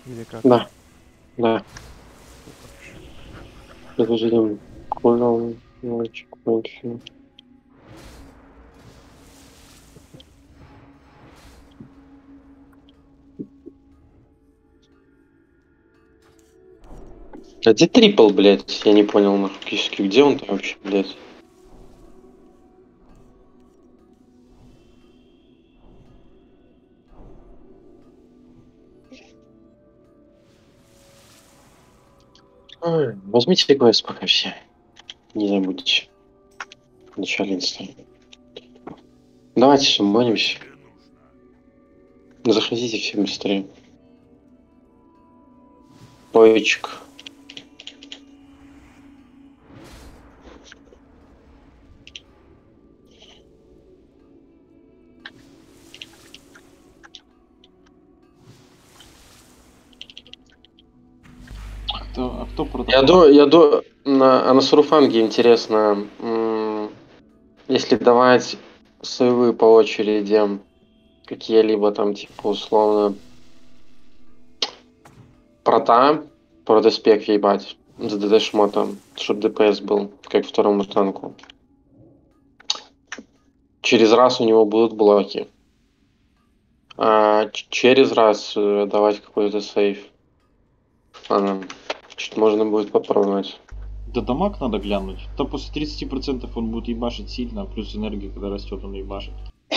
Или как? Да, да. Предложением кулон, мальчик, больше. А где трипл, блядь? Я не понял, фактически, где он там вообще, блядь? Ой, возьмите квест пока все. Не забудьте. В начале инста. Давайте суммонимся. Заходите все быстрее. Поечек. Кто протокол? На Суруфанге интересно, если давать сейвы по очереди, какие-либо там, типа, условно, прота, протоспек ебать, с ДД шмотом, чтобы ДПС был, как второму танку. Через раз у него будут блоки. А через раз давать какой-то сейф. Ладно, что-то можно будет попробовать. Да дамаг надо глянуть. То после 30% он будет ебашить сильно, плюс энергия, когда растет, он ебашит.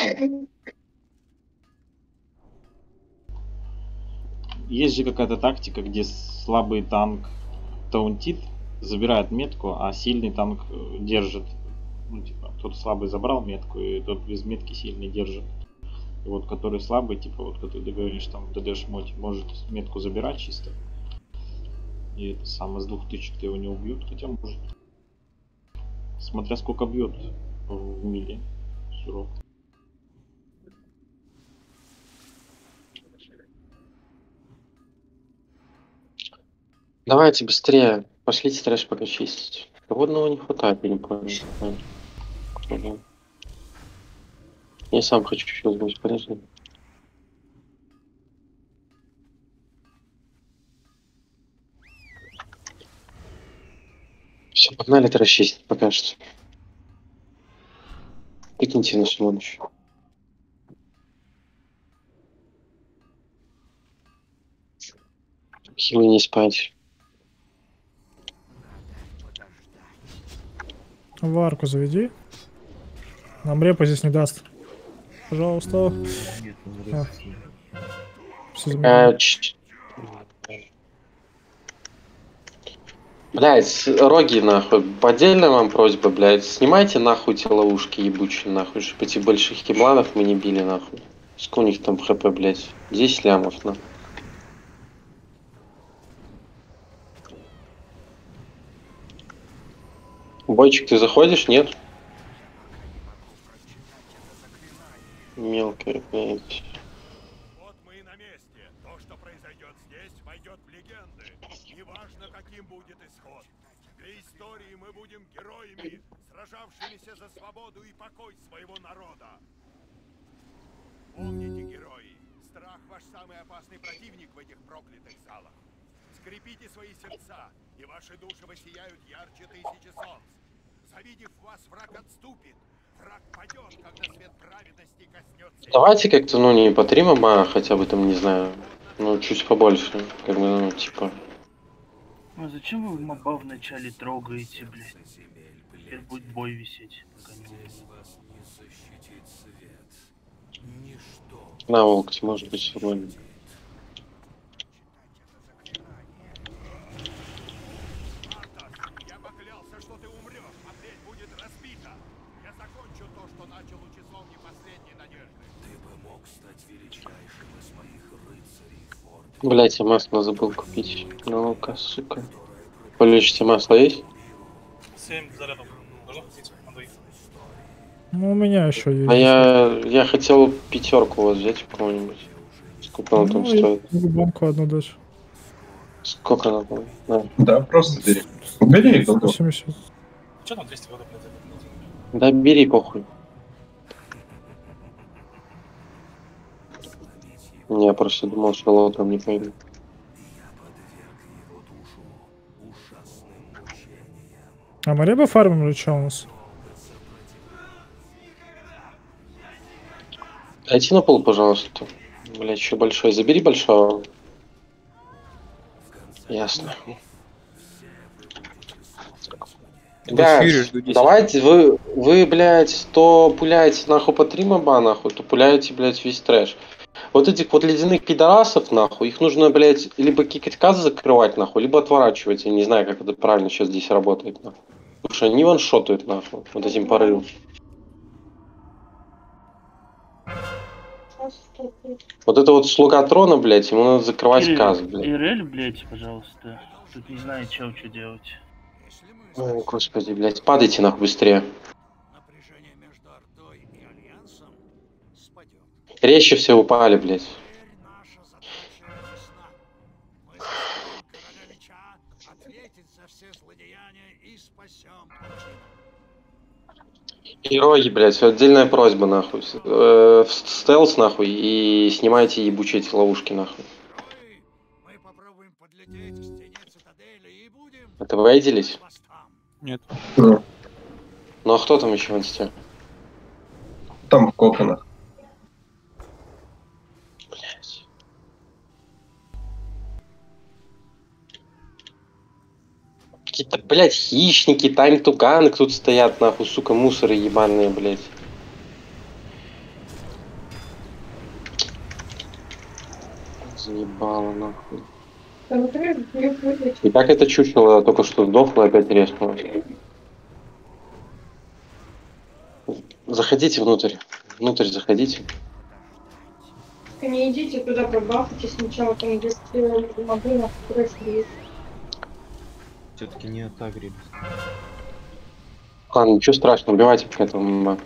Есть же какая-то тактика, где слабый танк таунтит, забирает метку, а сильный танк держит. Ну, типа, тот слабый забрал метку, и тот без метки сильный держит. И вот который слабый, типа, вот когда ты говоришь, там, ДД шмоть, может метку забирать чисто. И это самое с 2000 его не убьют, хотя может. Смотря сколько бьет в миле. Суров. Давайте быстрее. Пошлите трэш пока чистить. Водного не хватает, я не понял. Я сам хочу сейчас быть полезным. Все, погнали трэш чистить пока что. Прикиньте на ночь. Хилы не спать. Варку заведи. Нам репа здесь не даст. Пожалуйста. Нет, А. Все замедляет. Блять, роги нахуй. Отдельно вам просьба, блять. Снимайте нахуй те ловушки ебучие нахуй, чтобы этих больших хибланов мы не били нахуй. Сколько у них там хп, блять? 10 лямов нахуй. Бойчик, ты заходишь? Нет? Мелкая, блядь. Вот мы и на месте. То, что произойдет здесь, войдет в легенды. Неважно, каким будет исход. Для истории мы будем героями, сражавшимися за свободу и покой своего народа. Помните, герои, страх ваш самый опасный противник в этих проклятых залах. Скрепите свои сердца, и ваши души воссияют ярче тысячи солнц. Завидев вас, враг отступит. Враг падет, когда свет праведности коснется. Давайте как-то, ну, не по 3 мама, а хотя бы там, не знаю, ну, чуть побольше. Как бы, ну, типа. А зачем вы моба вначале трогаете, блядь? Теперь будет бой висеть. На, волк, ты может быть свободен. Я поклялся, что ты умрешь, а плеть будет разбита. Я закончу то, что начал у часовни последней надежды. Ты бы мог стать величайшим из моих рыцарей, Форд. Блять, я масло забыл купить. Ну-ка, сука. Полечите, масло есть? 7 зарядов. Должно хватить на двоих. Ну, у меня еще есть. А я хотел 5 вот взять у кого-нибудь. Сколько она там Ну, стоит? банку одну дашь. Сколько она там? Да. Да, просто бери. Убери их, 170. Че там 200 года, блядь? Да бери, похуй. Я просто думал, что лотом не пойду. А Мареба фармим или что у нас? Дайте на пол, пожалуйста. Блять, еще большой. Забери большого. Ясно. Ребят, давайте вы, блядь, то пуляете нахуй по 3 моба, нахуй, то пуляете, блядь, весь трэш. Вот этих вот ледяных пидорасов, нахуй, их нужно, блядь, либо кикать казы закрывать, нахуй, либо отворачивать. Я не знаю, как это правильно сейчас здесь работает, нахуй. Потому что они ваншотают, нахуй, вот этим порывом. Вот это вот слуга трона, блядь, ему надо закрывать каз, блядь. Ирель, блядь, пожалуйста. Тут не знаю, что делать. Ой, господи, блядь, падайте нахуй быстрее. Напряжение между Ордой и Альянсом спадет. Резче все упали, блядь. Теперь наша задача ясна. Мы заставим короля Лича ответить за все злодеяния и спасем плотину. Герои, блядь, отдельная просьба, нахуй. В стелс, нахуй, и снимайте ебучие эти ловушки, нахуй. Мы попробуем подлететь к стене цитадели и будем Это вы виделись? вас там. Нет. Ну, Ну а кто там еще в инсте? там в коконах. Блядь. Какие-то, блядь, хищники, тайм-туганы тут стоят, нахуй, сука, мусоры ебаные, блядь. Заебало, нахуй. И как это чучело только что сдохло, опять резнуло. Заходите внутрь. Внутрь заходите. Не идите туда, пробафайте сначала, там где могу на есть. Все-таки не отагрились. Ладно, ничего страшного, убивайте пока этого мимо.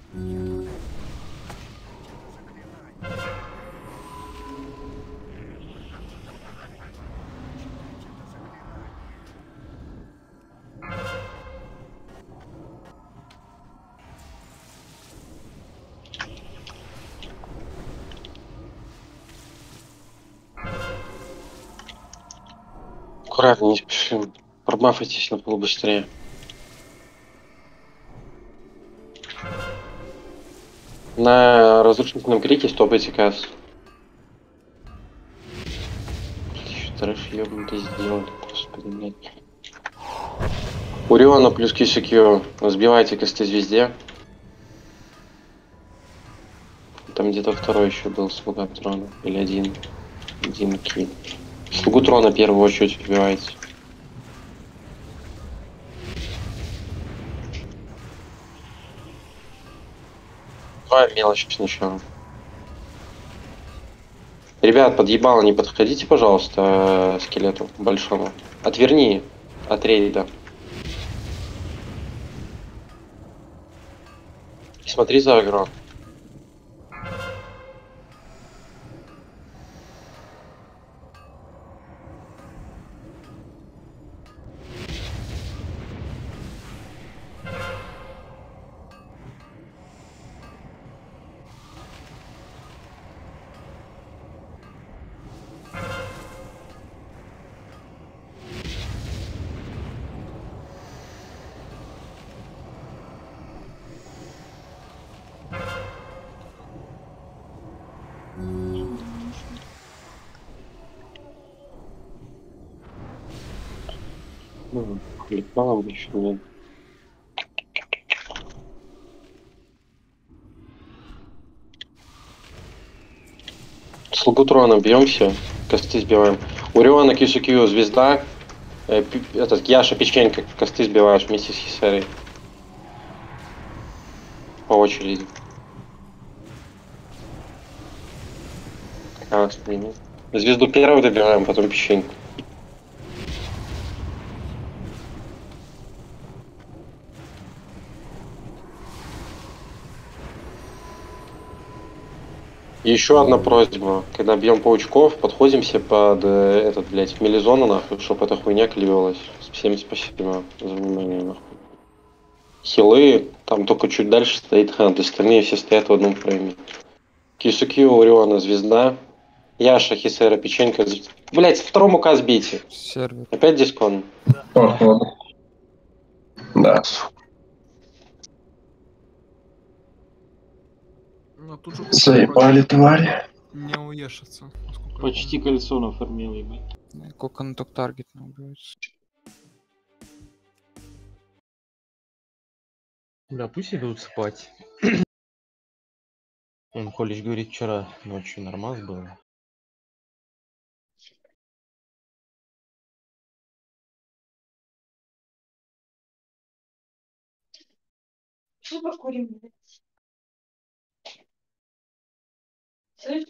Аккуратно, не спешим. Пробафайтесь на пол быстрее. На разрушительном крике стопайте касс. Еще трэш ёбнутый сделали, господи, блядь. Уриона плюс Кисикью. Сбивайте косты звезде. Там где-то второй еще был слуга трона. Или один. Один кит. Слугу трона в первую очередь убивайте. Давай мелочь сначала. Ребят, подъебало, не подходите, пожалуйста, скелету большому. Отверни от рейда. Смотри за агро. Ну, мало еще нет. Слугу трона бьем все, косты сбиваем. Уриона, Кисукью, звезда. Этот Яша, печенька, косты сбиваешь вместе с Хисарой. По очереди. Звезду первую добиваем, потом печеньку. И еще одна просьба. Когда бьем паучков, подходимся под этот, блядь, мелизона, нахуй, чтобы эта хуйня клевалась. Всем спасибо за внимание, нахуй. Хилы, там только чуть дальше стоит хант, остальные все стоят в одном фрейме. Кисукью, Уриона, звезда. Яша, Хисера, печенька. Блять, второму каз бейте. Сервер. Опять дискон. Ладно. Да. Ну, тут же Заебали твари. не уешится. Почти кольцо нафармил, ебать. Кокон топ таргет не убивается. Бля, пусть идут спать. Он, Колич говорит, вчера ночью нормас было. Что покурим, блядь? Слышь?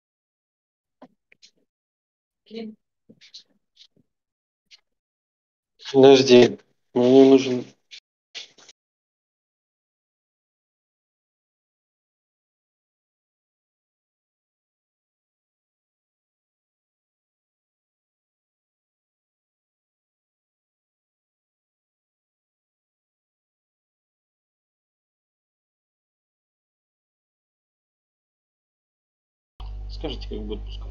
Блин. Подожди, мне нужен... Скажите, как будет пускать.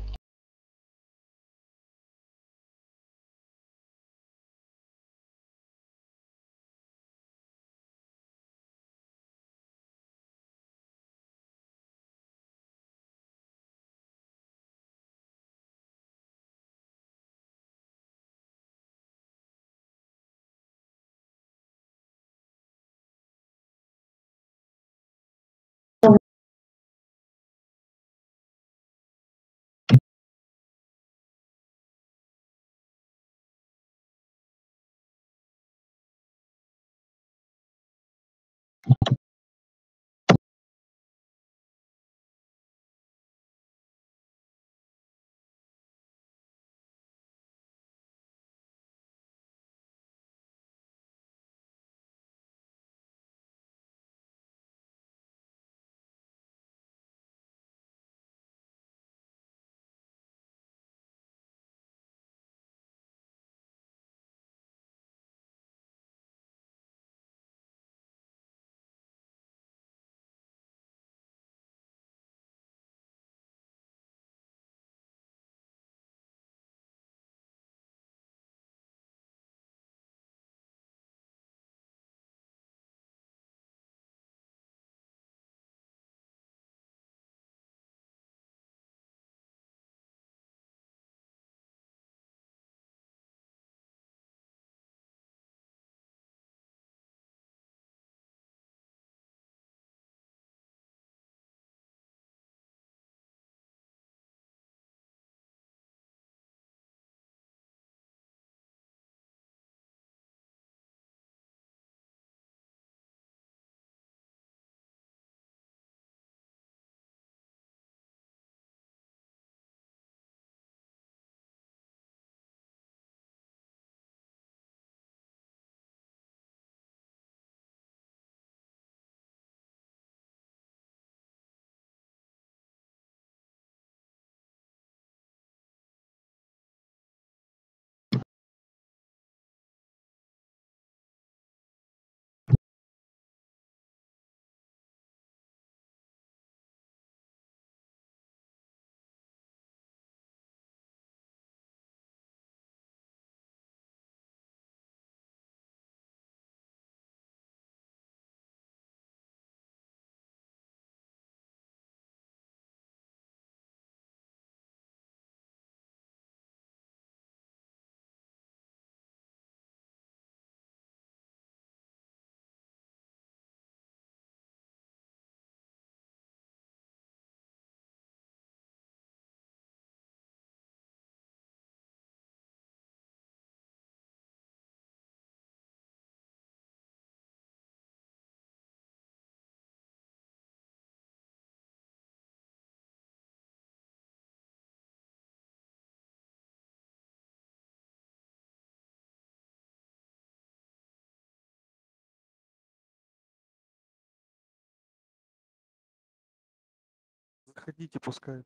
Заходите, пускай.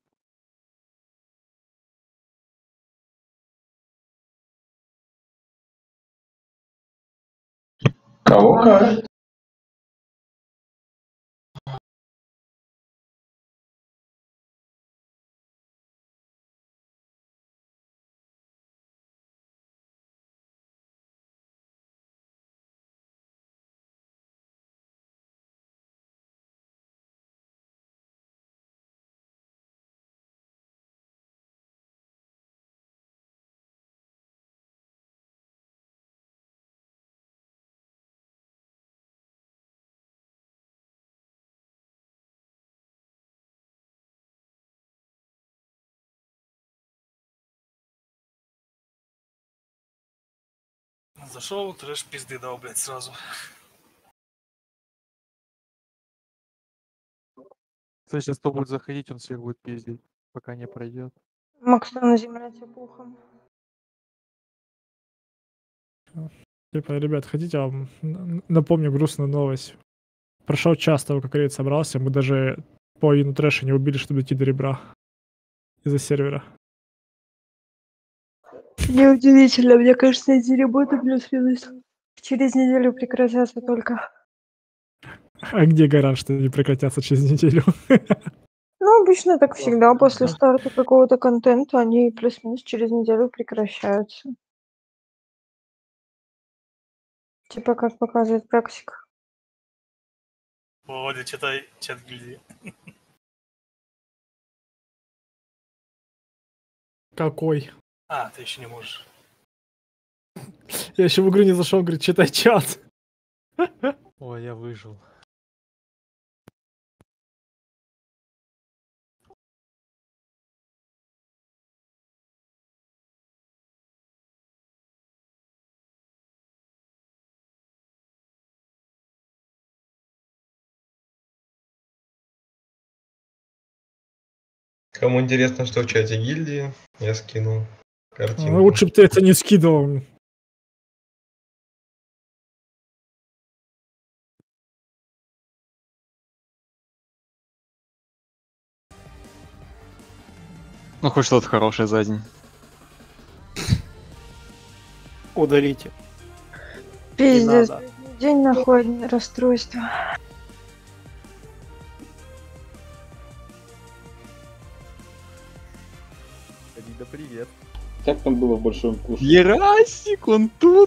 Кого как? Зашел, трэш пизды дал, блядь, сразу. Кстати, сейчас кто будет заходить, он всех будет пиздить, пока не пройдет. Макс, на земле тебе пухом. Типа, ребят, хотите, я вам напомню грустную новость. Прошел час того, как рейд собрался, мы даже половину трэша не убили, чтобы дойти до ребра. Из-за сервера. Неудивительно, мне кажется, эти работы плюс-минус через неделю прекратятся только. А где гарант, что они прекратятся через неделю? Ну, обычно так всегда, после старта какого-то контента, они плюс-минус через неделю прекращаются. Типа, как показывает практика. Володя, читай чат гильдии. Какой? А, ты еще не можешь. Я еще в игру не зашел, говорит, читай чат. Ой, я выжил. Кому интересно, что в чате гильдии, я скинул картинку. Лучше бы ты это не скидывал. Ну, хоть что-то хорошее за день. Удалите. Пиздец, надо. день находит расстройство. Лида, привет. Как там было в большом куше? Ерасик, он тут!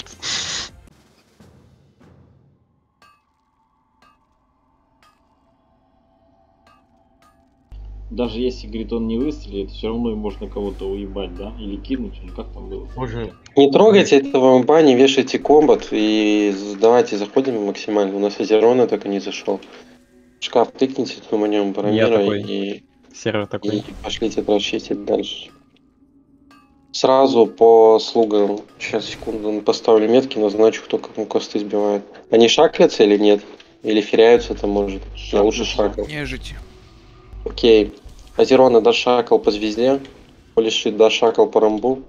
Даже если, говорит, он не выстрелит, все равно им можно кого-то уебать, да? Или кинуть, или как там было? Боже, Не трогайте этого имба, не вешайте комбат и давайте заходим максимально. У нас Азерона только не зашел. Шкаф тыкните, туманем Барамира такой. и Сервер такой. пошлите прочистить дальше. Сразу по слугам, сейчас секунду, поставлю метки, назначу, кто кому косты сбивает. Они шаклятся или нет? Или феряются там, может? Я лучше шакл. Нежить. Окей. Азерона дошакал по звезде. Полишит дошакал по рамбу.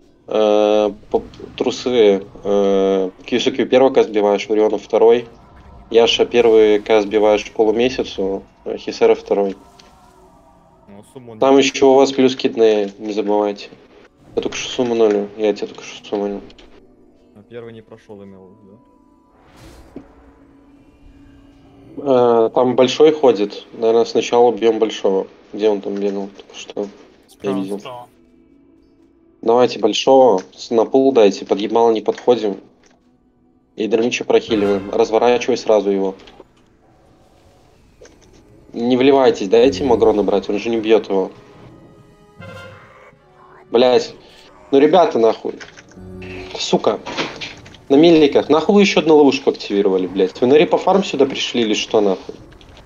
Трусы. Кьюсакью первый каст сбиваешь, Ориона второй. Яша первый каст сбиваешь полумесяцу. Хисера второй. Там еще у вас плюс кидные, не забывайте. Я только что сумманули. Я тебя только что сумманул. А первый не прошел, имел в виду. Там большой ходит. Наверное, сначала убьем большого. Где он там бегал? Только что я видел. Давайте большого. На пул дайте. Подъебало не подходим. И Дермича прохиливаем. Разворачивай сразу его. Не вливайтесь, дайте ему агро набрать, он же не бьет его. Блять. Ну ребята, нахуй. Сука. На мельниках. Нахуй вы еще одну ловушку активировали, блять. Вы на рипофарм сюда пришли или что нахуй?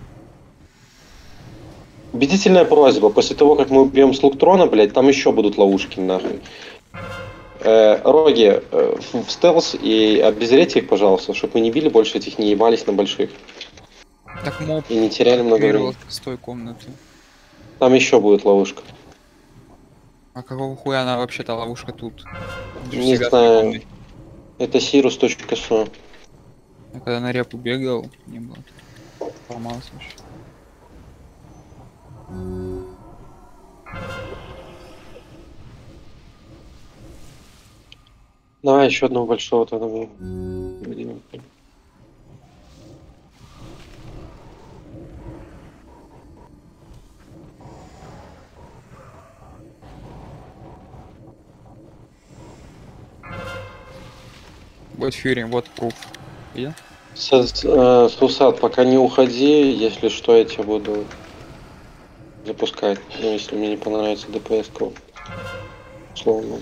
Убедительная просьба. После того, как мы убьем слуг трона, блять, там еще будут ловушки, нахуй. Роги, в стелс и обезрейте их, пожалуйста, чтобы мы не били больше этих, не ебались на больших. Так моб И не теряли много времени. с той комнаты. Там еще будет ловушка. А какого хуя она вообще-то ловушка тут? Не знаю. Это Sirus.so. Я когда на репу бегал, не было. Поломался вообще. Давай еще одного большого тогда. Вот Фьюри, вот пруф. Я? Сусад, пока не уходи, если что, я тебя буду запускать. Ну, если мне не понравится ДПС, то словно.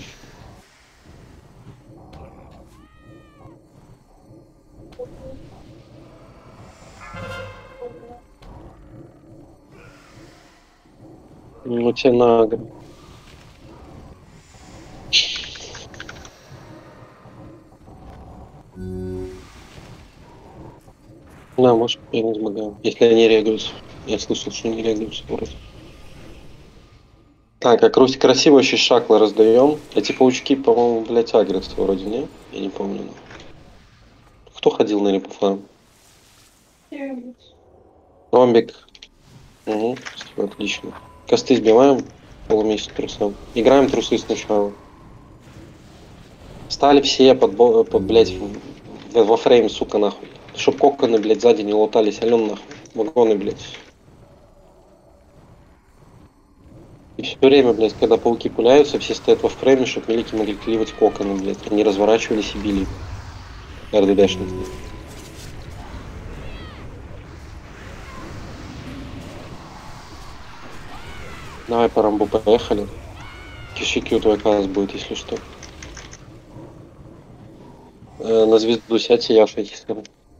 Ну, тебе надо. Да, может, я не смогу. Если они регаются. Я слышал, что они регаются вроде. Так, как красиво еще шаклы раздаем. Эти паучки, по-моему, блядь, агрятся вроде, не? Я не помню. Кто ходил на репуфлам? Ромбик. Угу, всё, отлично. Косты сбиваем. Полумесяц трусам. Играем трусы сначала. Стали все блядь, во фрейм, сука, нахуй. Чтоб коконы, блядь, сзади не лутались. Ален, нахуй. Вагоны, блядь. И все время, блядь, когда пауки пуляются, все стоят во фрейме, чтобы мелики могли кливать коконы, блядь. Они разворачивались и били. РДДшники. Давай по рамбу поехали. Кишики у твой класс будет, если что. На звезду сядьте, Яша, если.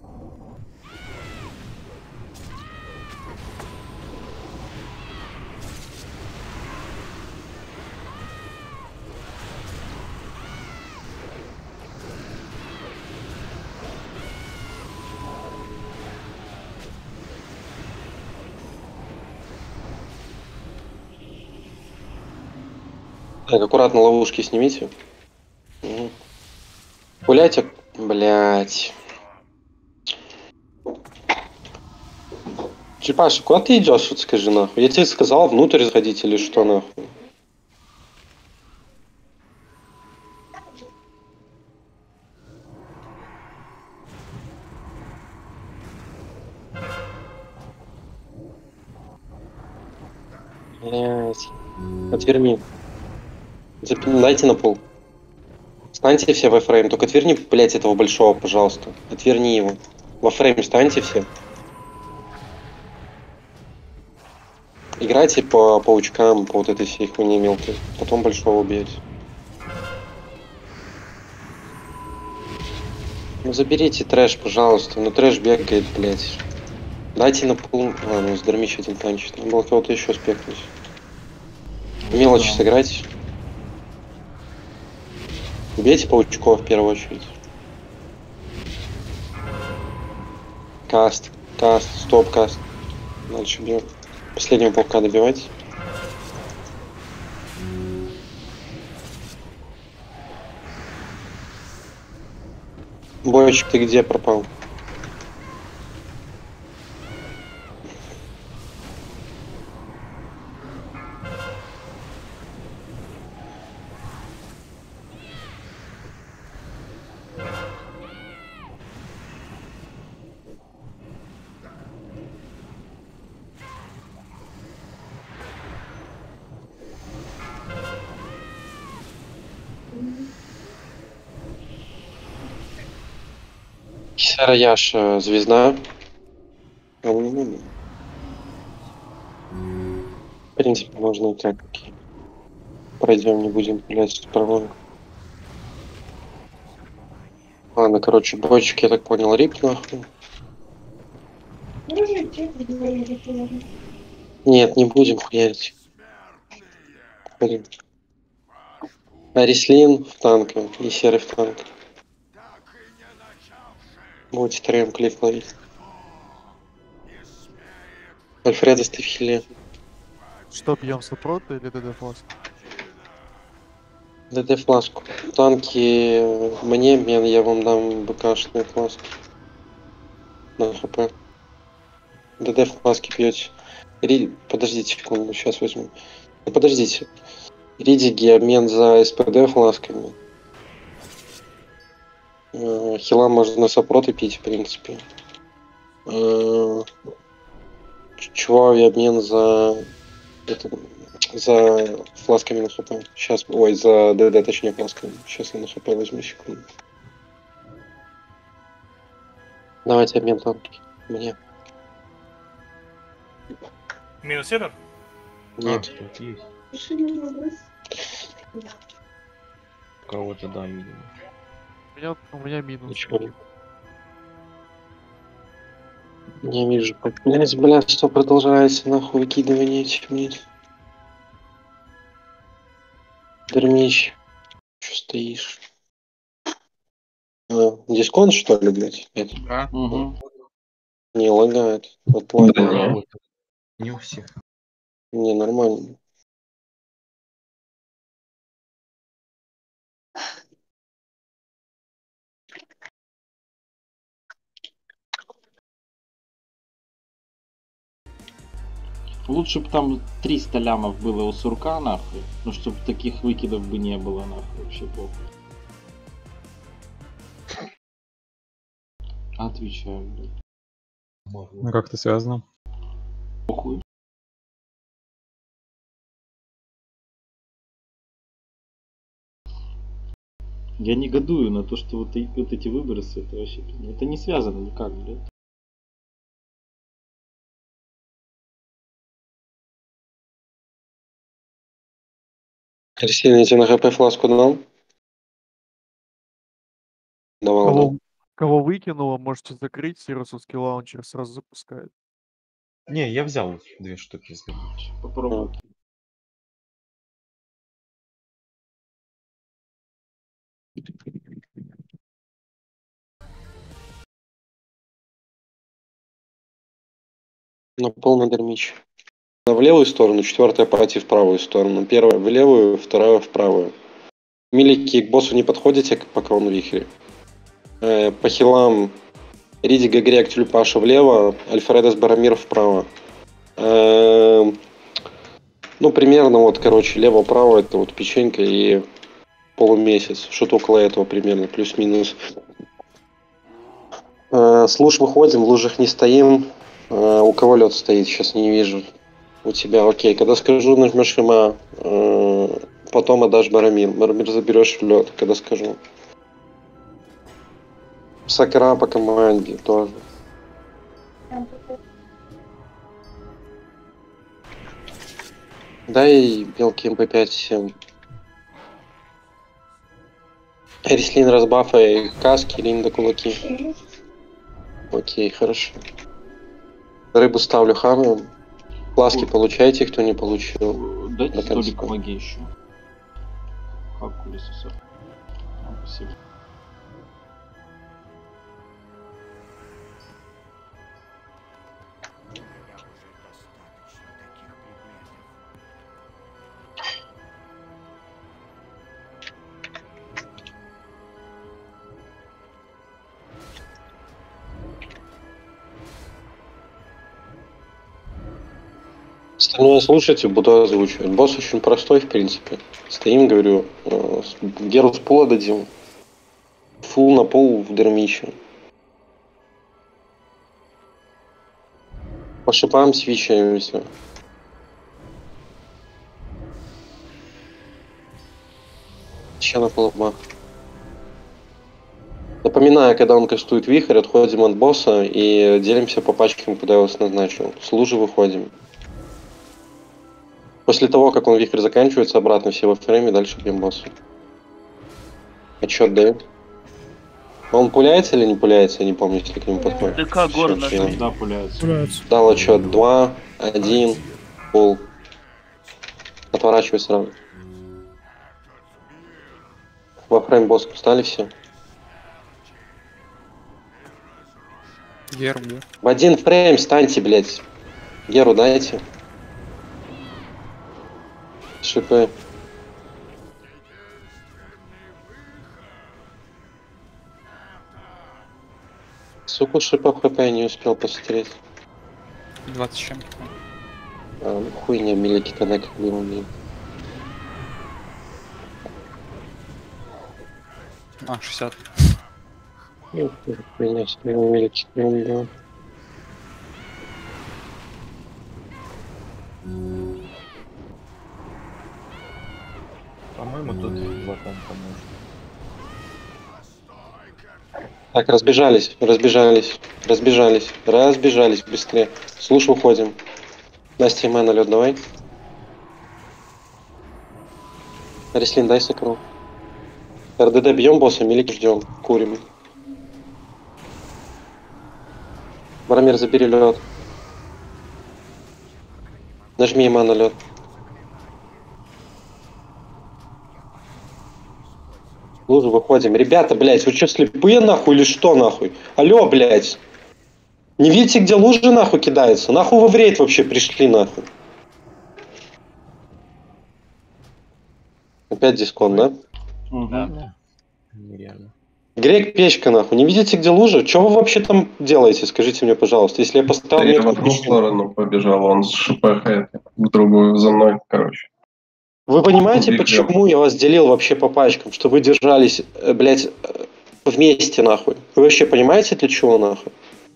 Так, аккуратно ловушки снимите. Угу. Гуляйте, блять. Чипаша, куда ты идешь, вот скажи нахуй? Я тебе сказал внутрь заходить или что нахуй? Блять. Отверни. Дайте на пол. Станьте все во фрейм. Только отверни, блять, этого большого, пожалуйста. Отверни его. Во фрейм станьте все. Играйте по паучкам, по вот этой всей хуйне мелкой. Потом большого убейте. Ну заберите трэш, пожалуйста. Ну трэш бегает, блять. Дайте на пол. Ладно, сдормич один танчит. Надо было кого-то еще спекнуть. Мелочи сыграть. Бейте паучков в первую очередь. Каст, стоп, каст. Дальше бьем. Последнего паука добивать. Бойчик, ты где пропал? Яша, звезда. В принципе, можно и так. Пройдем, не будем гулять с правой. Ладно, короче, бойчик, я так понял, рип нахуй. Нет, не будем хуярить. Арислин в танке и серый в танк. Будете втроем клиф ловить. Альфредос, ты в хиле. Что, бьем супрот или ДД фласк? ДД фласку. Танки мне, мен, я вам дам БКшные фласки. На хп. ДД фласки пьете. Подождите секунду, сейчас возьму. Ну, подождите. Ридиги обмен за СПД фласками. Хила можно сопроты пить, в принципе. Чувави обмен за фласками на хп. Сейчас, ой, за ДД, точнее, фласками. Сейчас я на хп возьму, секунду. Давайте обмен танки. Мне. Минус север? Нет. Кого-то да, видимо. У меня минус. Ничего. Не вижу. Блядь, что продолжается, нахуй, выкидывание этих нет. Дермич. Че стоишь? Дисконт, что ли, блядь? Нет. Да. Угу. Не лагает. Вот Да лагает. не, не у всех. Не, нормально. Лучше бы там 300 лямов было у сурка, нахуй. Ну, чтобы таких выкидов бы не было, нахуй. Вообще похуй. Отвечаю, блядь. Ну как это связано? Похуй. Я негодую на то, что вот эти выбросы, это вообще... Это не связано никак, блядь. Арсений, я тебе на ХП фласку дал? Давал, да? Кого выкинуло, можете закрыть, Сирусовский лаунчер сразу запускает. Не, я взял 2 штуки из них. Попробуй. На полный дермич. В левую сторону, 4-я пойти в правую сторону. 1-я в левую, 2-я в правую. Милики к боссу не подходите, пока он в вихре. По хилам Ридига, Грек, Тюльпаша влево, Альфредес, Барамир вправо. Ну, примерно вот, короче, лево-право это вот печенька и полумесяц. Что-то около этого примерно, плюс-минус. С луж выходим, в лужах не стоим. У кого лед стоит, сейчас не вижу. У тебя, окей. Когда скажу, нажмешь ХМА, потом отдашь Барамир. Барамир заберешь в лед, когда скажу. Сакра по команде тоже. Дай белки МП5 всем. Рислин разбафай каски, Линда кулаки. Окей, хорошо. Рыбу ставлю хамы. Фласки получайте, кто не получил. Дайте столик маги еще. Хапку лесоса. Спасибо. Остальное слушайте, буду озвучивать. Босс очень простой, в принципе. Стоим, говорю, Геру с пола дадим. Фул на пол в дермиче. По шипам свечаемся. Еще на полубах. Напоминаю, когда он кастует вихрь, отходим от босса и делимся по пачкам, куда я вас назначил. С лужи выходим. После того, как он вихрь заканчивается, обратно все во фрейме, дальше бьем босса. Отчет даю. Он пуляется или не пуляется, я не помню, если к нему подходит. ДК город Да, пуляется. Дал отчет 2, 1, пул. Отворачивай сразу. Во фрейм босс встали все. Геру, да? В один фрейм станьте, блядь. Геру дайте. Шипы. Сука, шипов хп я не успел посмотреть. 20 с чем-то. Ну, хуйня, милики тогда как бы умеют. А, 60. Ну, хуйня, что милики не умеют. По-моему, тут Златан поможет. Так, разбежались, быстрее. Слуш, выходим. Настя, на лед, давай. Рислин, дай сокру. РДД бьем босса, милики ждем, курим. Барамир, забери лед. Нажми ема на лед. Лужу выходим. Ребята, блядь, вы что, слепые нахуй или что нахуй? Алло, блядь. Не видите, где лужи нахуй кидаются? Нахуй вы в рейд вообще пришли нахуй? Опять дискон, да? Да. Нереально. Грек печка нахуй. Не видите, где лужа? Что вы вообще там делаете? Скажите мне, пожалуйста. Если я поставил Я в метку одну печки. сторону побежал, он с ШПХ в другую за мной, короче. Вы понимаете, Убег почему я вас делил вообще по пачкам? Что вы держались, блядь, вместе нахуй? Вы вообще понимаете, для чего нахуй?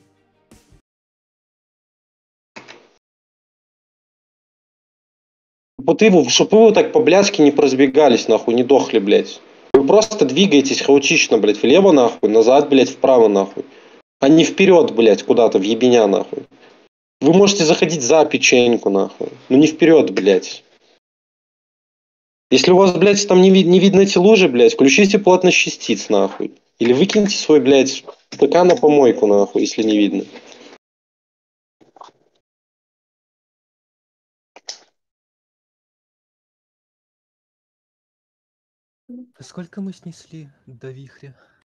Вот вы, чтобы вы так по-блядски не поразбегались нахуй, не дохли, блядь. Вы просто двигаетесь хаотично, блядь, влево нахуй, назад, блядь, вправо нахуй. А не вперед, блядь, куда-то, в ебеня нахуй. Вы можете заходить за печеньку нахуй. Но не вперед, блядь. Если у вас, блядь, там не видно эти лужи, блядь, включите плотность частиц, нахуй. Или выкиньте свой, блядь, ПК на помойку, нахуй, если не видно. Сколько мы снесли до вихря?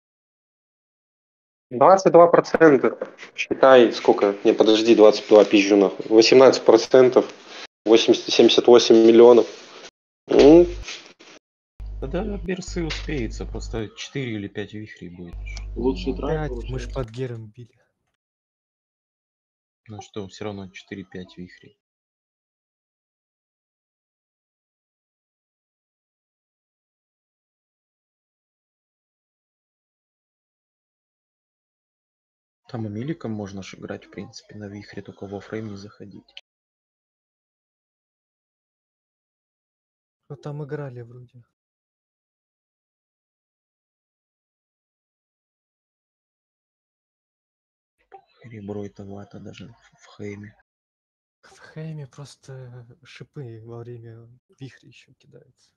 22%. Считай, сколько? Не, подожди, 22, пизжу, нахуй. 18%. 78 миллионов. Ну, Да, Берсы успеется, просто 4 или 5 вихрей будет. Лучший трай 5, мы ж под Гером били. Ну что, все равно 4-5 вихрей. Там и миликом можно ж играть, в принципе, на вихре, только во фрейм не заходить. Ну там играли вроде. Ребро это вата даже в хейме. В Хэме просто шипы во время вихря еще кидаются.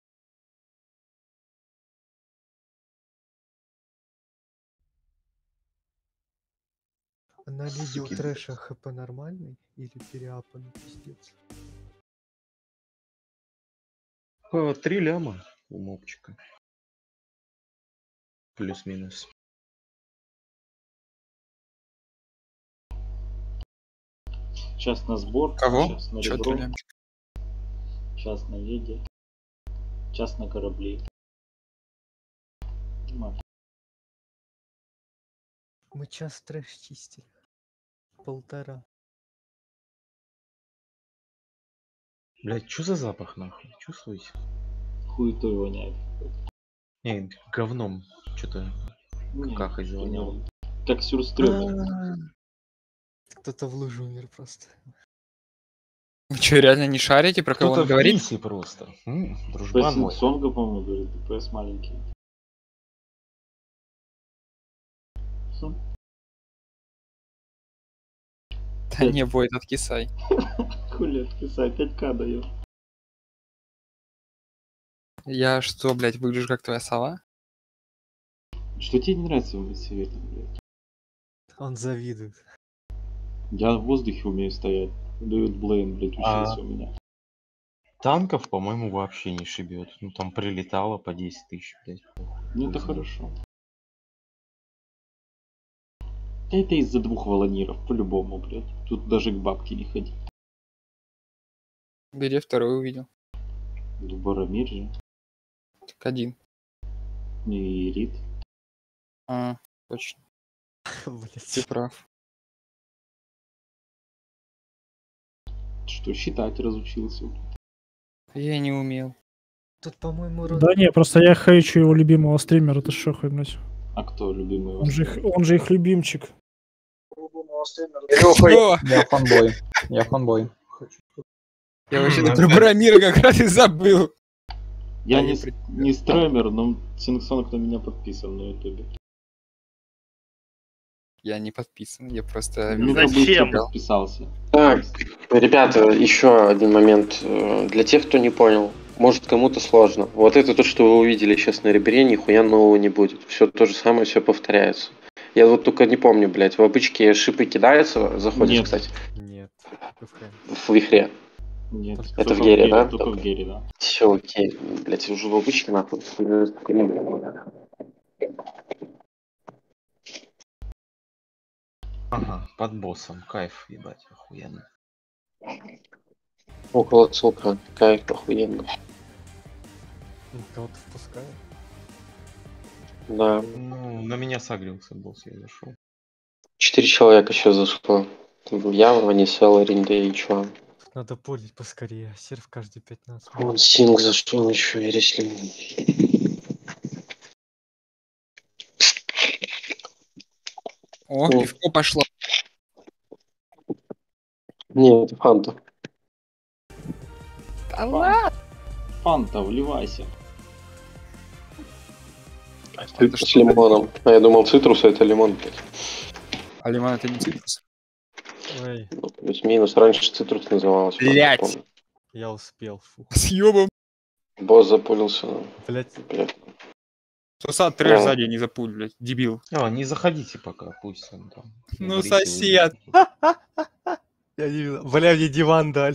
На лиге у Суки, Трэша ХП нормальный или переапанный пиздец? 3 ляма у мопчика. Плюс-минус. Сейчас на сбор, Кого? сейчас на Чё ребро, 3 лямчика? сейчас на еде, сейчас на корабли. Мы час трэш чистили. 1,5. Блять, что за запах нахуй? Чувствуете? Хуетой воняет. Не, говном. Что-то Не, какахой завоняло. как сюрстрёмер. Кто-то в лужу умер просто. Вы что, реально не шарите, про кого Кто-то он в говорит? писе просто. Дружбан мой. Сонга, по-моему, говорит, ДПС маленький. Да не, Войт, откисай. Хули откисай, 5к даёт. Я что, блядь, выгляжу как твоя сова? Что тебе не нравится в цвете, блядь? Он завидует. Я в воздухе умею стоять. Дают Блейн, блядь, учился у меня. Танков, по-моему, вообще не шибет. Ну там прилетало по 10 тысяч, блядь. Ну это хорошо. Да это из-за 2 волониров, по-любому, блядь. Тут даже к бабке не ходи. Где второй увидел? В Барамир же. Так один. И Рид. А, точно. Ты прав. Что, считать разучился? Я не умел. Тут, по-моему, рот... Да не, просто я хейчу его любимого стримера, ты шо, блядь. А кто любимый? Он же их любимчик. Я фанбой. Я фанбой. Я вообще про Барамира как раз и забыл. Я не стример, но Сингсонг на меня подписан на ютубе. Я не подписан, я просто... Ну зачем подписался? Так, ребята, еще один момент. Для тех, кто не понял, может кому-то сложно. Вот это то, что вы увидели сейчас на ребре, нихуя нового не будет. Все то же самое, все повторяется. Я вот только не помню, блядь, в обычке шипы кидаются, заходишь, Нет. кстати. Нет. В вихре. Нет. Это в Гере, да? Только в Гере, да. Все, окей. Блядь, уже в обычке нахуй. Ага, под боссом. Кайф, ебать, охуенно. Около цукра. Кайф, охуенно. Кого-то впускает. Да. Ну, на меня сагрился босс, я зашел. 4 человека еще зашло. Я, Ванисел, Ринде и Чуан. Надо пулить поскорее. Серв каждые 15 Вон минут. Синг зашел еще, и Реслин. О, пивко пошло. Не, это Фанта. Да ладно. Фанта, вливайся. С лимоном. А я думал, цитрус, а это лимон. А лимон это не цитрус? Ой, Ну, плюс-минус. Раньше цитрус называлось. Блять. я успел. Фу. Съебом. Босс запулился. Блять. Сосад трэш Да. сзади не запуль, блядь, дебил. Не заходите пока, пусть он там. Ну, говорите, сосед. Я не видел. Бля, мне диван дали.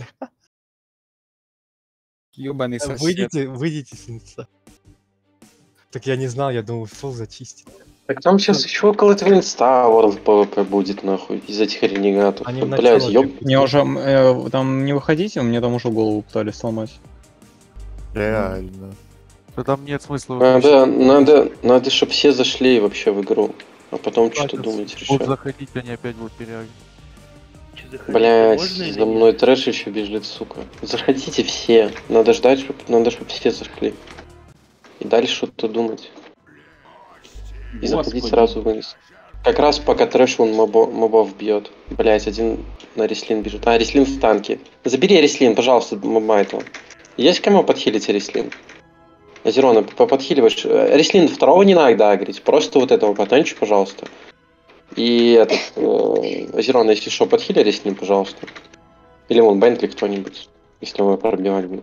Ёбаный сосед. Выйдите с инста. Так я не знал, я думал, фул зачистить. Так там сейчас еще около этого инста World PvP будет, нахуй, из этих ренегатов. Они в Блядь, начало ёб... типа, Не, уже там не выходите, мне там уже голову пытались сломать. Реально. Да там нет смысла. Надо, чтобы все зашли вообще в игру. А потом что-то думать Будут решать. заходить, они опять будут переагрить. Блять, за мной трэш еще бежит, сука. Заходите все. Надо ждать, чтобы все зашли. И дальше что-то думать. И заходить сразу вниз. Как раз пока трэш он мобов бьет. Блять, один на Реслин бежит. А, Реслин в танке. Забери Реслин, пожалуйста, моба этого. Есть кому подхилить Реслин? Азерона, подхиливаешь. Реслин второго не надо агрить. Просто вот этого потанчи, пожалуйста. И этот Азерона, если что, подхили Реслин, пожалуйста. Или вон Бентли кто-нибудь, если вы пробивать будет.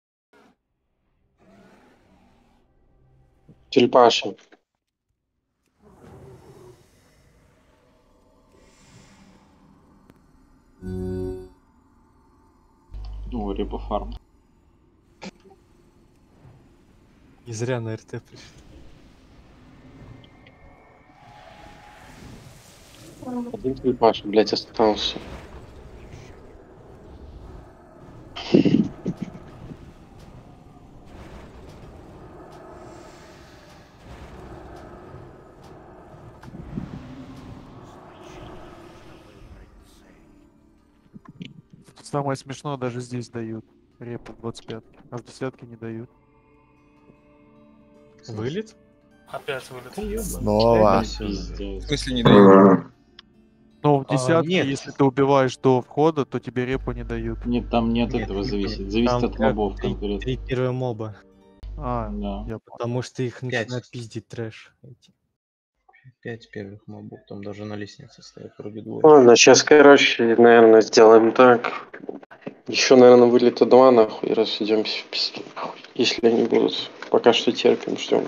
Тюльпаша. Ну, репофарм. Не зря на РТ пришли. Один тюльпаша, блять, остался. Самое смешное, даже здесь дают. Репу в 25, а в 10 не дают. Вылет? Опять вылет. Снова. В смысле не дают? Ну, в 10, нет. если ты убиваешь до входа, то тебе репу не дают. Нет, там не от этого зависит. Зависит от мобов конкретно. Три первые моба. А, Да. Потому что их Пять. начинают пиздить трэш. 5 первых мобов, там даже на лестнице стоят вроде двое. Ладно, сейчас, короче, наверное, сделаем так. Еще, наверное, вылета 2, нахуй, и рассидемся в пизду, нахуй. Если они будут. Пока что терпим, ждем.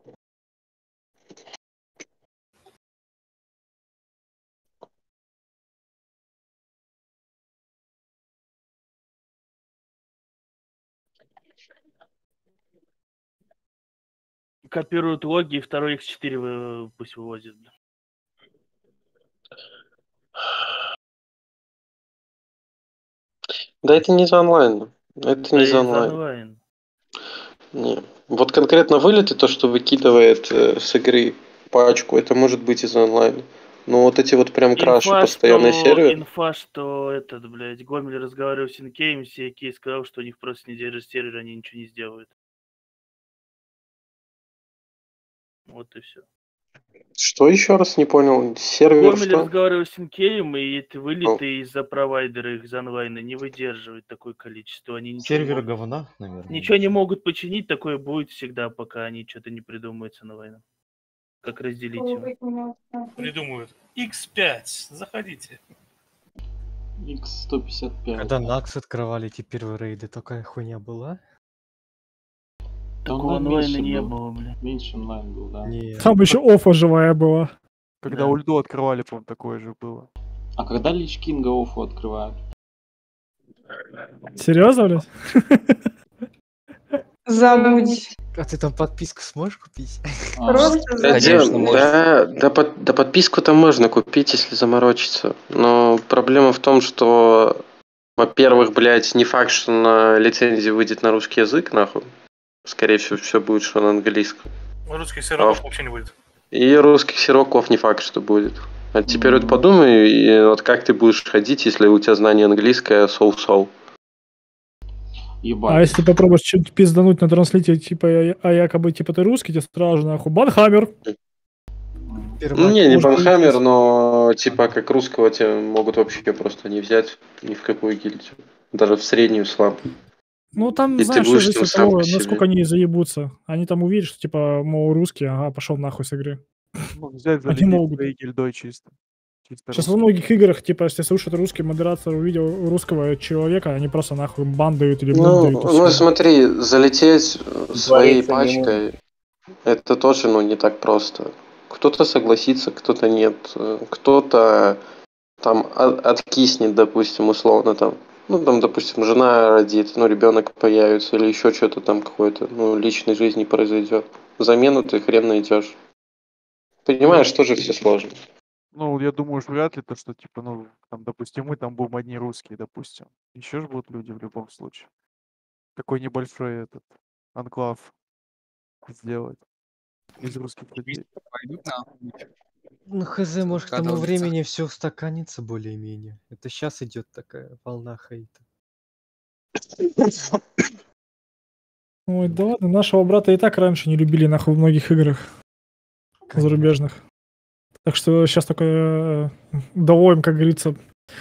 Копируют логи, и второй X4 пусть вывозит. Да это не за онлайн. Это не Да за и онлайн. Не. Вот конкретно вылеты, то, что выкидывает с игры пачку, это может быть из онлайна. Но вот эти вот прям краши постоянные серверы. Инфа, что этот, блядь, Гомель разговаривал с Инкеем, Кей сказал, что у них просто не держит сервер, они ничего не сделают. Вот и все. Что еще раз не понял? Сервер Гомель что? разговаривал с Инкеем, и эти вылеты из-за провайдера их из онлайна не выдерживают такое количество. Они ничего Сервер не могут- говна, наверное. Ничего не могут починить, такое будет всегда, пока они что-то не придумают с онлайном. Как разделить его. Придумают. X5, заходите. X155. Когда Накс открывали эти первые рейды, такая хуйня была? Такого онлайна не было, бля. Меньше онлайн был, да. Там еще офа живая была. Когда ульду открывали, по-моему, такое же было. А когда Лич Кинга оффу открывают? Серьезно, блядь? Забудь. А ты там подписку сможешь купить? Просто Да подписку-то можно купить, если заморочиться. Но проблема в том, что, во-первых, блядь, не факт, что на лицензии выйдет на русский язык, нахуй. Скорее всего, все будет, что на английском. Русских сироков вообще не будет. И русских сироков не факт, что будет. А теперь вот подумай, и вот как ты будешь ходить, если у тебя знание английское соу-соу. А если попробуешь что-нибудь пиздануть на транслите, типа, а якобы, типа, ты русский, тебе сразу же нахуй банхаммер. Ну, не банхаммер, но типа как русского тебя могут вообще просто не взять ни в какую гильдию. Даже в среднюю слабо. Ну, там, И знаешь, ты будешь зависит тем от сам того, по себе. насколько они заебутся. Они там увидят, что, типа, мол, русский, ага, пошел нахуй с игры. Ну, взять, Они залететь могут. своей гильдой чисто. Чисто Сейчас во русский. многих играх, типа, если слушают русский модератор, увидел русского человека, они просто нахуй бан дают или Ну, дают. и ну всё. смотри, залететь своей Творится не пачкой, это тоже, ну, не так просто. Кто-то согласится, кто-то нет. Кто-то там откиснет, допустим, условно там. Ну, там, допустим, жена родит, ну, ребенок появится, или еще что-то там какое-то, ну, личной жизни произойдет. Замену ты хрен найдешь. Понимаешь, тоже все сложно. Ну, я думаю, что вряд ли то, что, типа, ну, там, допустим, мы там будем одни русские, допустим. Еще же будут люди в любом случае. Такой небольшой этот анклав сделать из русских людей. Ну, хз, может, к тому Скатывается. времени все устаканится более-менее. Это сейчас идет такая волна хейта. Ой, да ладно, нашего брата и так раньше не любили нахуй в многих играх зарубежных. Так что сейчас только доводим, как говорится,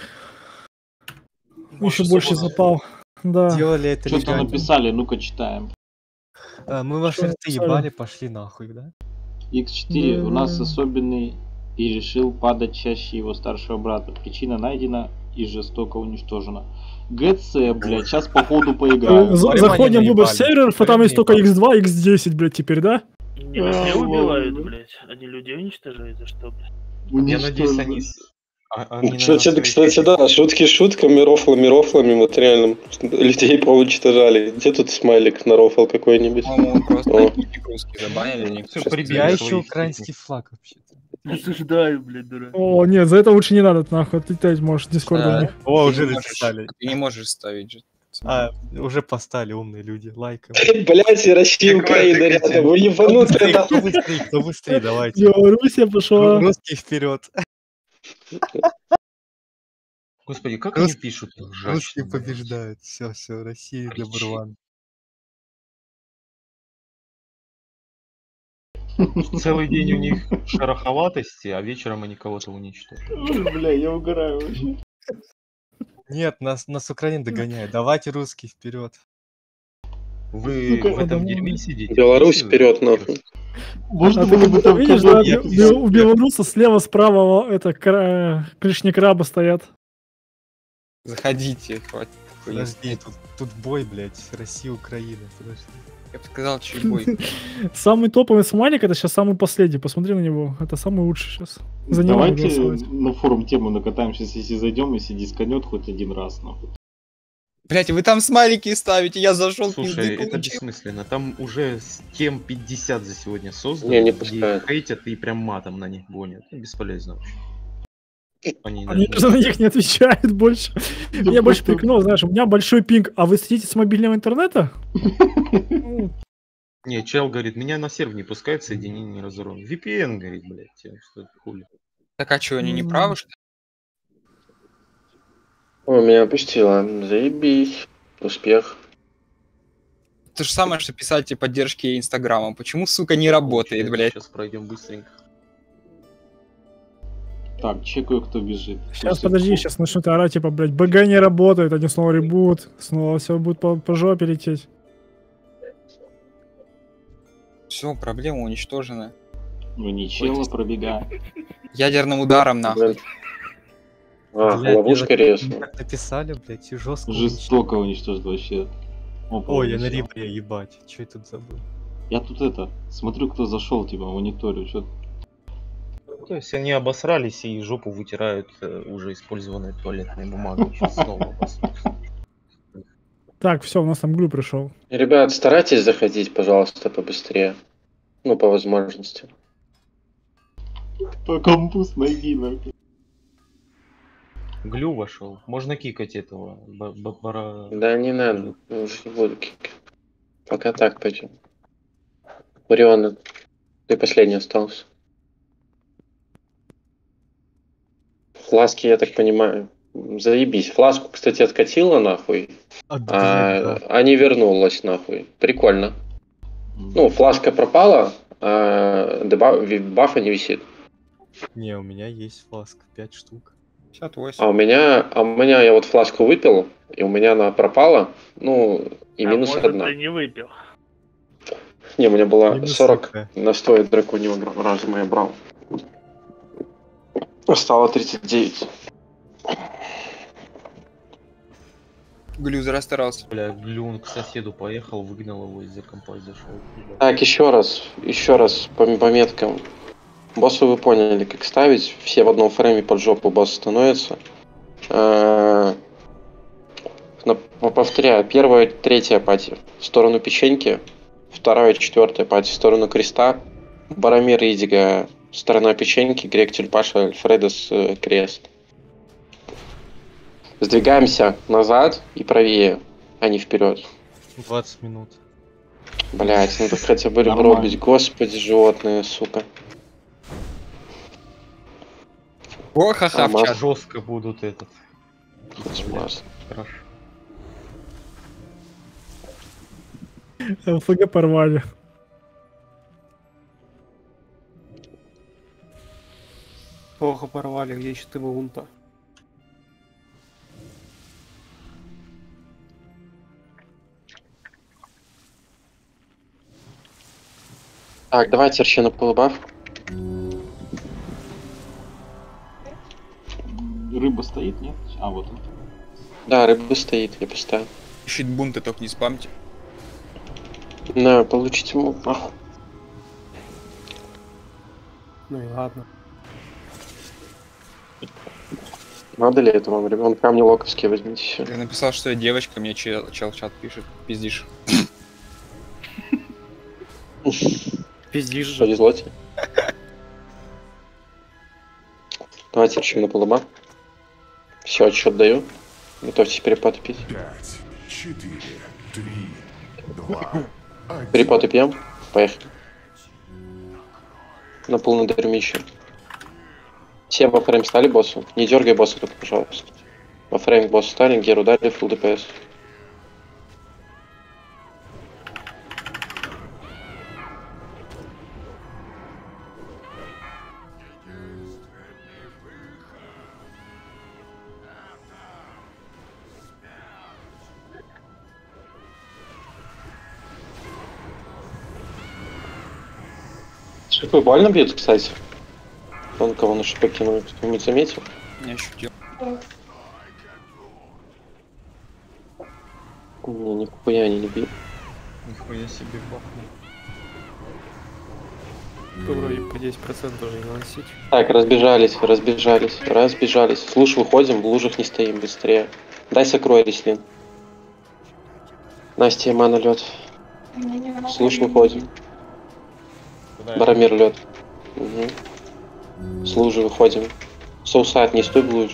еще больше запал. Да. Делали это Что-то легально. написали, ну-ка читаем. Мы ваши рты ебали, пошли нахуй, да? X4 у нас особенный и решил падать чаще его старшего брата. Причина найдена и жестоко уничтожена. ГЦ, блядь, сейчас по ходу поиграем. Заходим в выбор серверов, а там есть только X2, X10, блядь, теперь, да? Не вообще убивают, блядь. Они людей уничтожают, за что, блядь? Я надеюсь, они... Кстати, да, шутки шутками, рофлами, вот реально людей поуничтожали. Где тут смайлик на рофл какой-нибудь? О. Русский забанили, никто. Я ищу украинский флаг вообще-то. Осуждаю, блядь, дурак. О, нет, за это лучше не надо, нахуй, отлетать можешь, дискорд у них. О, Ты уже не написали. Ты не можешь ставить же. Уже поставили умные люди, лайком. Блять, и Россия, Украина рядом, вы ебанутые. Кто быстрее, давайте. Белоруссия пошла. Русские вперед. Господи, как они пишут? Русские побеждают. Все, Россия number one. Целый день у них шероховатости, а вечером они кого-то уничтожат. Бля, я угораю вообще. Нет, нас Украина догоняет. Давайте русские вперед. Вы в этом дерьме сидите? Беларусь вперед, нахуй. Можно А было бы там видишь, да, кого-то... у белоруса слева, справа это клешни краба стоят. Заходите, хватит. Подожди, тут бой, блядь. Россия, Украина. Подожди. Я бы сказал, чуть бой. Самый топовый смайлик это сейчас самый последний. Посмотри на него. Это самый лучший сейчас. За него Давайте голосовать. на форум тему накатаем сейчас, если зайдем, если дисконет хоть один раз, нахуй. Блять, вы там смайлики ставите, я зашел, Слушай, это бессмысленно. Там уже тем 50 за сегодня создано. Не где пускают. хейтят и прям матом на них гонят. Бесполезно вообще. Они даже на них не отвечают больше. Меня больше прикнуло, знаешь, у меня большой пинг, а вы сидите с мобильного интернета? Не, чел говорит, меня на сервер не пускает, соединение не разорвано. VPN, говорит, блядь, что это хули. Так а что, они не правы, что ли? О, меня опустило. Заебись. Успех. То же самое, что писать поддержки Инстаграма. Почему, сука, не работает, блядь? Сейчас пройдем быстренько. Так, чекаю, кто бежит. Сейчас, подожди, сейчас начнут орать, типа, блядь, БГ не работает, они снова ребут, снова все будет по жопе лететь. Все, проблема уничтожена. Ну не чела пробегает. Ядерным ударом, нахуй. Ловушка резко. Так написали, блядь, и жестко. Жестоко уничтожит вообще. Опа, Ой, я на уничтожил. рипре, ебать. Че я тут забыл? Я тут смотрю, кто зашел, типа, мониторю, что. То есть они обосрались и жопу вытирают уже использованной туалетной бумагой. Сейчас снова обосрутся. Так, все, у нас там глю пришел. Ребят, старайтесь заходить, пожалуйста, побыстрее. Ну, по возможности. То кампус найди, нахуй. Глю вошел. Можно кикать этого. Да не надо, уже не буду кикать. Пока так пойдем. Орион, ты последний остался. Фласки, я так понимаю. Заебись. Фласку, кстати, откатила нахуй. А не вернулась нахуй. Прикольно. Ну, фласка пропала, а бафа не висит. Не, у меня есть фласка, 5 штук. 58. А у меня я вот фласку выпил, и у меня она пропала. Ну, и минус может, одна. ты не выпил. Не, у меня было Минус 40 какая? настоя драконьего разума я брал. Стало 39. Глюзер расстарался. Бля, Глю он к соседу поехал, выгнал его из-за компа и зашел. Так, еще раз по меткам. Боссу вы поняли, как ставить. Все в одном фрейме под жопу босс становится. Повторяю, первая, третья пати в сторону печеньки, вторая, четвертая пати в сторону креста, Барамир Идига сторона печеньки, Грек Тюльпаша, Альфредос крест. Сдвигаемся назад и правее, а не вперед. 20 минут. Блять, надо хотя бы ребро бить. Господи, животные, сука. О, ха-ха, в чат. Жестко будут этот. Хорошо. ЛФГ порвали. Плохо порвали, где еще ты унта? Так, давайте вообще на полубаф. Рыба стоит, нет? А, вот он. Да, рыба стоит, я поставил. Щит бунты только не спамьте. На, получите ему паху. Ну и ладно. Надо ли это вам, ребят? Камни локовские возьмите все. Ты написал, что я девочка, мне чел в чат пишет. Пиздишь. Пиздишь же. Повезло тебе. Давайте решим на полуба. Все, отсчет даю. Готовьтесь перепады пить. 5, 4, 3, 2, 1. Перепады пьем. Поехали. На полный дермище. Все во фрейм стали боссу. Не дергай босса только, пожалуйста. Во фрейм боссу стали, геру дали, фулл ДПС. Шипы больно бьют, кстати? Он кого на шипы кинул, кто-нибудь заметил? Не ощутил. Не, нихуя они не бьют. Нихуя себе бахнул. Вроде по 10% тоже не наносить. Так, разбежались. В луж выходим, в лужах не стоим, быстрее. Дай сокрой, Рислин. Настя, мана лед. С луж выходим. Барамир лед. Угу. С лужи выходим. Соусайд, не стой в луже.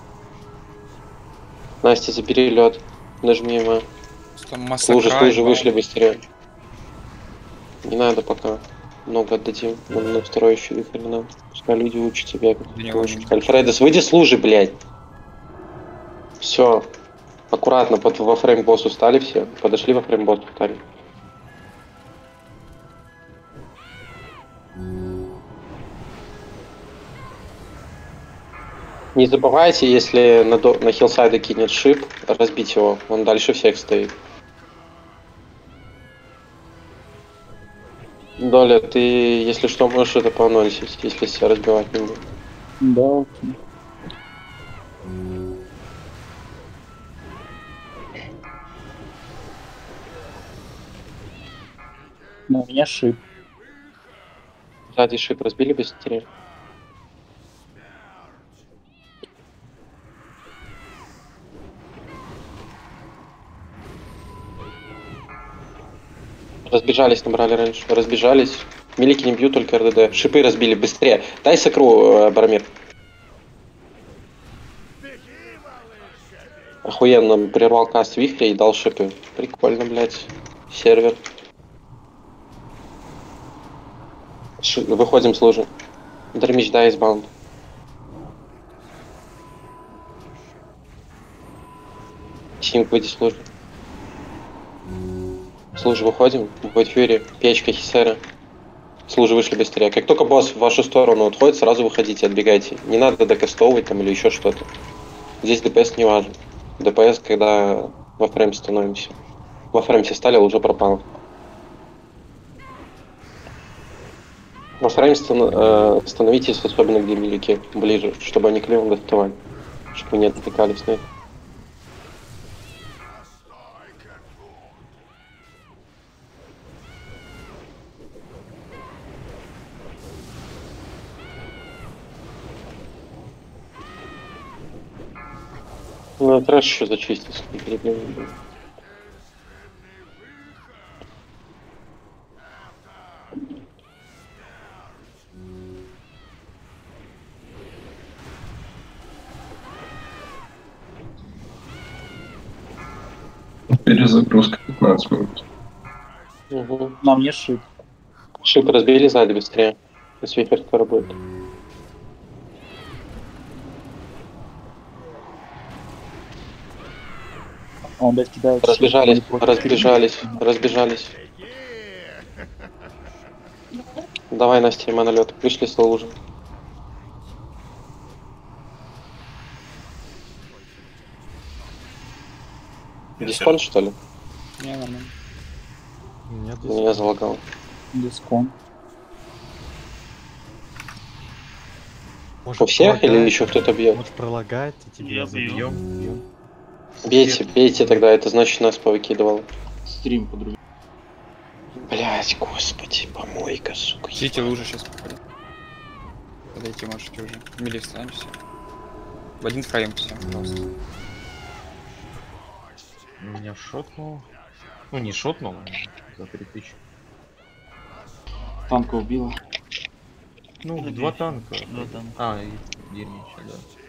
Настя, забери лед. Нажми ему. С лужи вышли быстрее. Не надо пока. Много отдадим. На второй еще выходили надо. Пускай люди учатся бегать. Альфредос, выйди с лужи, блядь. Все. Аккуратно во фрейм боссу стали все. Подошли во фрейм боссу стали. Не забывайте, если на хиллсайде кинет шип, разбить его. Он дальше всех стоит. Доля, ты, если что, можешь это поанонсить, если себя разбивать не будет. Да. Но у меня шип. Сзади шип разбили быстрее. Разбежались, набрали раньше. Разбежались. Милики не бьют, только РДД. Шипы разбили, быстрее. Дай сакру, Барамир. Охуенно, прервал каст вихря и дал шипы. Прикольно, блядь. Сервер. Выходим с лужи. Дармич, да, избаунд. Синг, выйди с лужи. С лужи выходим. Будет Фьюри, печка, Хисера. С лужи вышли быстрее. Как только босс в вашу сторону отходит, сразу выходите, отбегайте. Не надо докастовывать там или еще что-то. Здесь ДПС не важен. ДПС, когда во фрейм становимся. Во фрейм все стали, лужа пропала. Во фрейм становитесь, особенно где милики ближе, чтобы они клевом доставали. Чтобы не отвлекались на это. Ну, трэш еще зачистить. Перезагрузка 15 минут. Угу. Нам не шип. Шип разбили сзади быстрее. Свифер скоро будет. Он, блядь, кидает... Разбежались, разбежались. Давай, Настя, монолет. Вышли с лужи. Дискон, что ли? Не, нормально. Меня залагал. Дискон. У всех или еще кто-то бьет? Может пролагает, и тебе забьем. Бейте тогда, это значит нас повыкидывал. Стрим по-другому. Блять, господи, помойка, сука. Ждите лужи сейчас походу. Подойти можете уже. Мили встань, все. В один фрейм все, пожалуйста. Меня шотнул. Ну не шотнул, за 3000. Танка убила. Ну, два танка. Два танка. А, и дерьмище,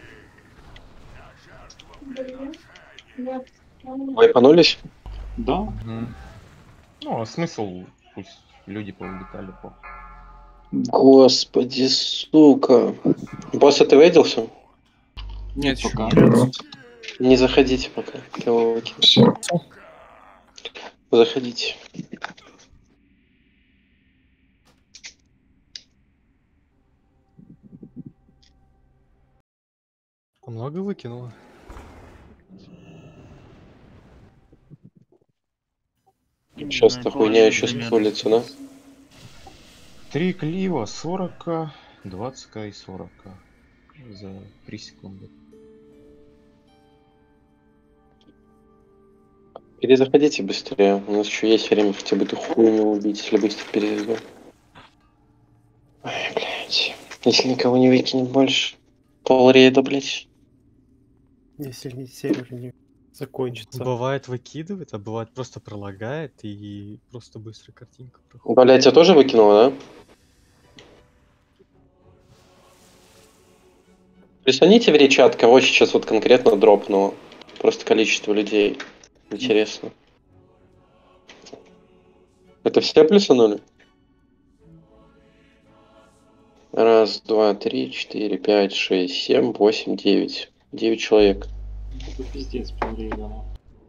да. Вайпанулись? Да. Угу. Ну, а смысл, пусть люди поулетали по. Господи, сука. Босса ты выйделся? Нет, пока. Не заходите пока. Все. Заходите. Много выкинуло. Сейчас эта хуйня еще спулится, да? 3 клива, 40, 20 и 40 за 3 секунды. Перезаходите быстрее. У нас еще есть время хотя бы эту хуйню убить, если быстро перезайдем. Ой, блядь. Если никого не выкинет больше. Пол рейда, блядь. Если сервер не закончится. Бывает выкидывает, а бывает просто пролагает и просто быстро картинка проходит. Блядь, я тоже выкинула, да? Присоедините в речат, кого сейчас вот конкретно дропнуло. Просто количество людей. Интересно. Это все плюсанули? 1, 2, 3, 4, 5, 6, 7, 8, 9. 9 человек. Это пиздец, прям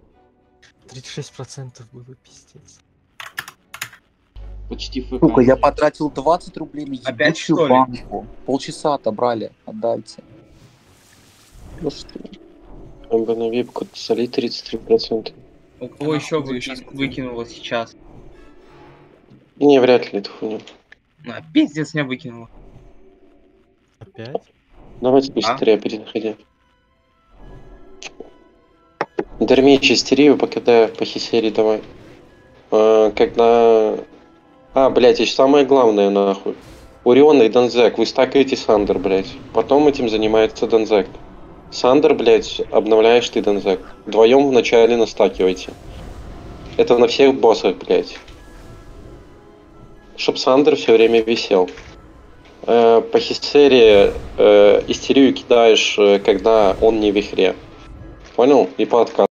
36% было пиздец. Почти ФК. Сука, я потратил 20 рублей на Опять, ебучую что ли? банку. Полчаса отобрали, отдайте. Ну что? Там бы на випку солить 33%. У кого еще выкинуло сейчас? Не, вряд ли эту хуйню. А, пиздец, меня выкинуло. Опять? Давайте быстрее переходи. Дармич истерию, покидай по хисерии давай. Когда... блять, еще самое главное, нахуй. Урион и Данзек, вы стакаете Сандер, блять. Потом этим занимается Данзек. Сандер, блять, обновляешь ты Данзек. Вдвоем вначале настакивайте. Это на всех боссах, блять. Чтоб Сандер все время висел. По Хисере истерию кидаешь, когда он не в вихре. Понял? И по откату.